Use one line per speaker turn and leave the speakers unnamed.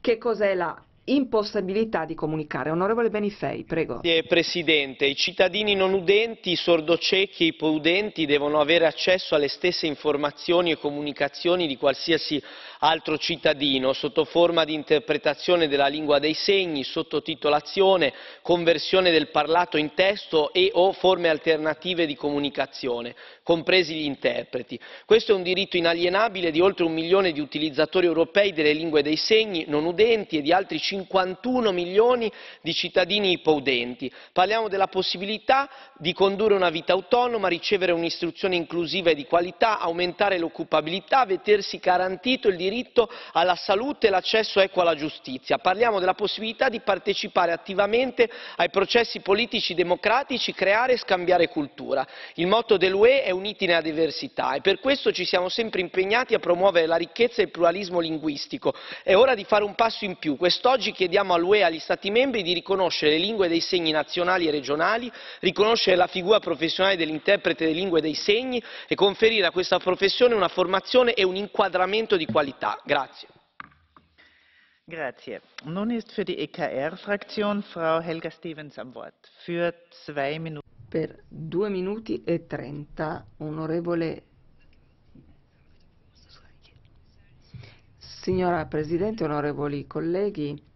che cos'è la impossibilità di comunicare. Onorevole Benifei, prego.
Grazie Presidente, i cittadini non udenti, sordociechi e ipoudenti devono avere accesso alle stesse informazioni e comunicazioni di qualsiasi altro cittadino, sotto forma di interpretazione della lingua dei segni, sottotitolazione, conversione del parlato in testo e o forme alternative di comunicazione, compresi gli interpreti. Questo è un diritto inalienabile di oltre 1 milione di utilizzatori europei delle lingue dei segni non udenti e di altri 51 milioni di cittadini ipoudenti. Parliamo della possibilità di condurre una vita autonoma, ricevere un'istruzione inclusiva e di qualità, aumentare l'occupabilità, vedersi garantito il diritto alla salute e l'accesso equo alla giustizia. Parliamo della possibilità di partecipare attivamente ai processi politici democratici, creare e scambiare cultura. Il motto dell'UE è uniti nella diversità e per questo ci siamo sempre impegnati a promuovere la ricchezza e il pluralismo linguistico. È ora di fare un passo in più. Quest'oggi chiediamo all'UE e agli Stati membri di riconoscere le lingue dei segni nazionali e regionali, riconoscere la figura professionale dell'interprete delle lingue dei segni e conferire a questa professione una formazione e un inquadramento di qualità. Grazie.
Grazie. Nun ist für die EKR-Fraktion Frau Helga Stevens am Wort. Für 2 Minuten.
Per 2 minuti e 30, onorevole. Signora Presidente, onorevoli colleghi,